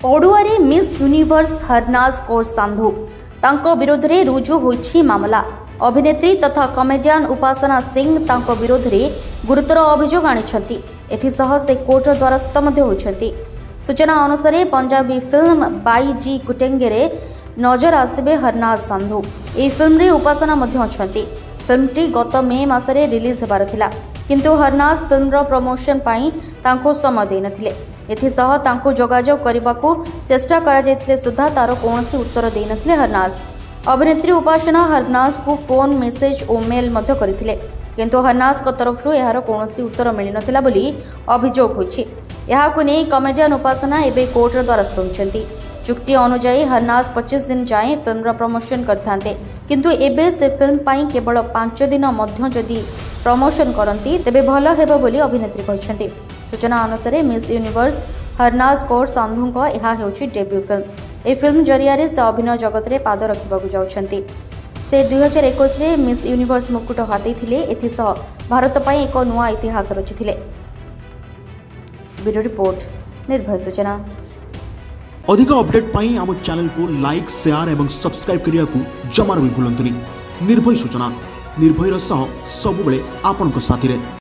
ओडुआरे miss universe Harnaaz Kaur Sandhu तांको विरोध रे रुजु होइछि मामला। अभिनेत्री तथा कमेडियन उपासना सिंह तांको विरोध रे गुरुतर अभियोग आनिछंती। एथिसह से कोर्ट द्वारस्थ मध्ये होइछंती। सूचना अनुसार पंजाबी फिल्म बाई जी कुटेंगे रे नजर आसबे हरनाज सांधु। ए फिल्म रे उपासना मध्ये अछंती। फिल्मटी गत मे मासरे रिलीज हेबार थिला, किंतु हरनाज फिल्म रो प्रमोशन पाई तांको समय दे नथिले। एथिसह तांको जोगाजोग करबाकू चेष्टा करा जायतिले सुद्धा तारो कोनोसी उत्तर दे नथिले हरनाज। अभिनेत्री उपासना हरनाज को फोन मेसेज और मेल मध्य करथिले, किंतु हरनाज को तरफरु एहार कोनोसी उत्तर मिलि नथिला बोली अभियोग होइछि। एहाकु नै कमेडियन उपासना एबे कोर्ट द्वारस्थ होइछंती। चुक्ति अनुसार हरनाज 25 दिन जाए फिल्म प्रमोशन करथांते, किंतु एबे से फिल्म पाई केवल 5 दिन मध्य जदि प्रमोशन करंती तेबे भलो हेबो बोली अभिनेत्री कहिसंती। सूचना अनुसार मिस यूनिवर्स हरनाज कौर सांधु यह हेउछि डेब्यू फिल्म। ए फिल्म जरिया से अभिनय जगत रे पाद रखिबाकू जाउछंती। से 2021 रे मिस यूनिवर्स मुकुट हातेइथिले। एथिसह भारत पई एक नुआ इतिहास रचिथिले। ब्यूरो रिपोर्ट निर्भय सूचना। अधिक अपडेट पाई आम चैनल को लाइक शेयर एवं सब्सक्राइब करिया को जमार भी भूलंतुनी। निर्भय सूचना निर्भयर सह सबुबले आपनक साथी रे।